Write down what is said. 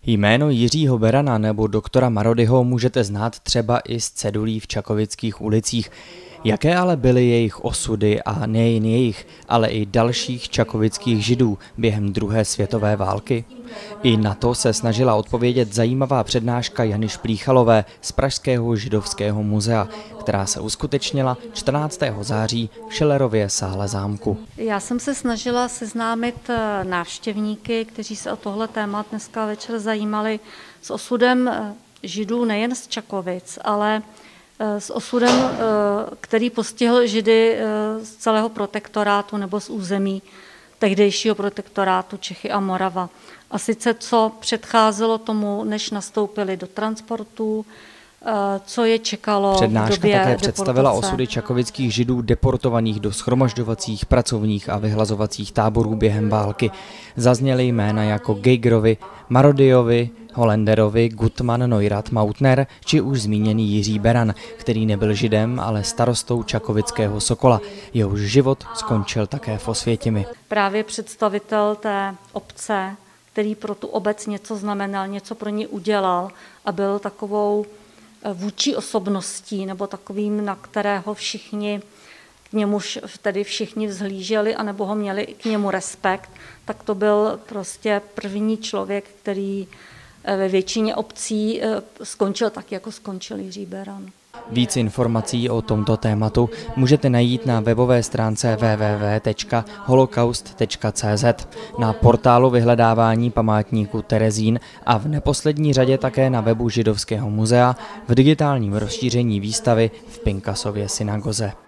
Jméno Jiřího Berana nebo doktora Marodyho můžete znát třeba i z cedulí v čakovických ulicích. Jaké ale byly jejich osudy a nejen jejich, ale i dalších čakovických Židů během druhé světové války? I na to se snažila odpovědět zajímavá přednáška Jany Šplíchalové z Pražského židovského muzea, která se uskutečnila 14. září v Schillerově sále zámku. Já jsem se snažila seznámit návštěvníky, kteří se o tohle téma dneska večer zajímali, s osudem Židů nejen z Čakovic, ale s osudem, který postihl Židy z celého protektorátu nebo z území tehdejšího protektorátu Čechy a Morava. A sice co předcházelo tomu, než nastoupili do transportů, co je čekalo v době Přednáška také představila deportace. osudy čakovických Židů deportovaných do shromažďovacích, pracovních a vyhlazovacích táborů během války. Zazněly jména jako Geigerovi, Marodyovi, Hollenderovi, Gutmann, Neurath, Mautner či už zmíněný Jiří Beran, který nebyl Židem, ale starostou čakovického Sokola. Jehož život skončil také v Osvětimi. Právě představitel té obce, který pro tu obec něco znamenal, něco pro ní udělal a byl takovou vůdčí osobností nebo takovým, na kterého všichni, k němuž tedy všichni vzhlíželi anebo ho měli k němu respekt, tak to byl prostě první člověk, který ve většině obcí skončil tak, jako skončil Jiří Beran. Víc informací o tomto tématu můžete najít na webové stránce www.holocaust.cz, na portálu vyhledávání památníku Terezín a v neposlední řadě také na webu Židovského muzea v digitálním rozšíření výstavy v Pinkasově synagoze.